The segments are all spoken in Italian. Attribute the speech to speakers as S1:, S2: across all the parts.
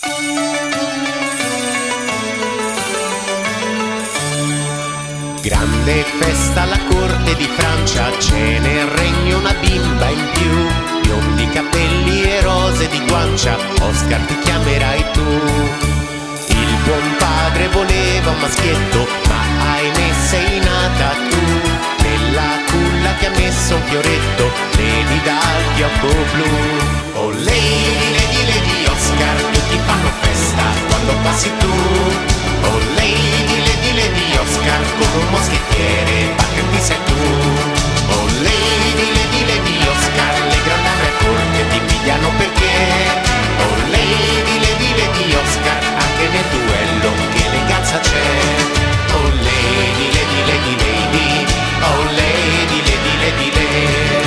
S1: Grande festa alla corte di Francia, c'è nel regno una bimba in più, biondi capelli e rose di guancia, Oscar ti chiamerai tu. Il buon padre voleva un maschietto, ma ahimè sei nata tu, nella culla che ha messo un fioretto, Lady dal fiocco blu. Oh Lady, Lady, Lady Oscar, tutti fanno festa quando passi tu. Oh Lady, Lady, Lady Oscar, come un moschettiere, battenti sei tu. Oh Lady, Lady, Lady Oscar, le grandi dame a corte ti pigliano perché. Oh Lady, Lady, Lady Oscar, anche nel duello che eleganza c'è. Oh Lady, Lady, Lady, Lady, oh Lady, Lady, Lady, Lady.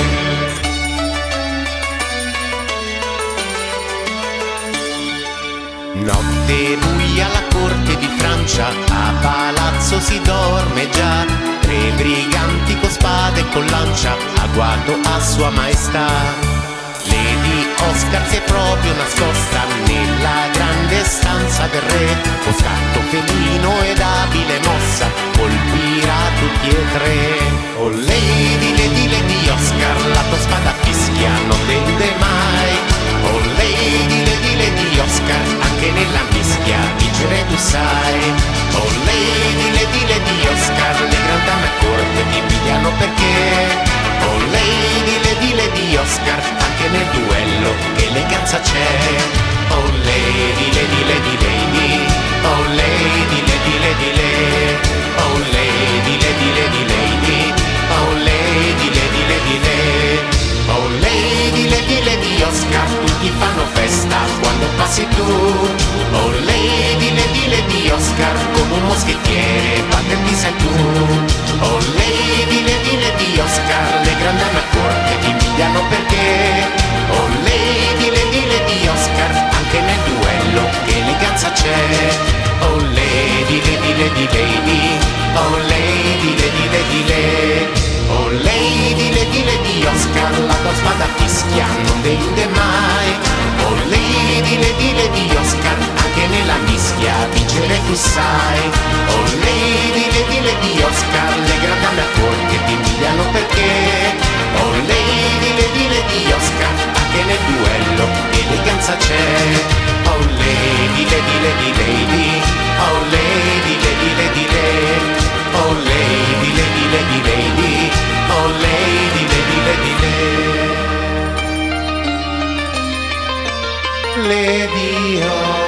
S1: Notte buia alla corte di Francia, a palazzo si dorme già, tre briganti con spade e con lancia, a guardo a sua maestà. Lady Oscar si è proprio nascosta nella grande stanza del re, con scatto felino ed abile mossa, colpirà tutti e tre. Oh Lady, Lady, Lady Oscar, la tua spada fischia, non tende mai. Oh Lady, Lady, Lady Oscar, anche nella mischia vincere tu sai. Oh Lady, Lady, Lady Oscar, le grandi dame a corte ti pigliano perché. Oh Lady, Lady, Lady Oscar, anche nel duello che eleganza c'è. Oh Lady, Lady, Lady, Lady, oh Lady, Lady, Lady, Lady, oh Lady, Lady, Lady, Lady, oh Lady, Lady, Lady, Lady. Oh Lady, Lady, Lady Oscar, tutti fanno festa quando passi tu. Oh Lady, Lady, Lady Oscar, come un moschettiere, battenti sei tu. Oh Lady, Lady, Lady Oscar, le grandi dame a corte ti pigliano perché. Oh Lady, Lady, Lady Oscar, anche nel duello che eleganza c'è. Oh Lady, Lady, Lady, Lady, oh Lady, Lady, Lady, Lady. Oh Lady, Lady, Lady Oscar, la tua spada fischia non delude mai. Oh Lady, Lady, Lady Oscar, anche nella mischia vincere tu sai. Oh Lady, Lady, Lady Oscar, le grandi dame a corte ti invidiano perché. Oh Lady, Lady, Lady Oscar, anche nel duello eleganza c'è. Oh Lady, Lady, Lady, Lady, oh Lady, Lady, Lady, Lady, oh Lady, Lady, Lady, Lady, oh Lady, Lady, Lady, Lady, Lady, oh.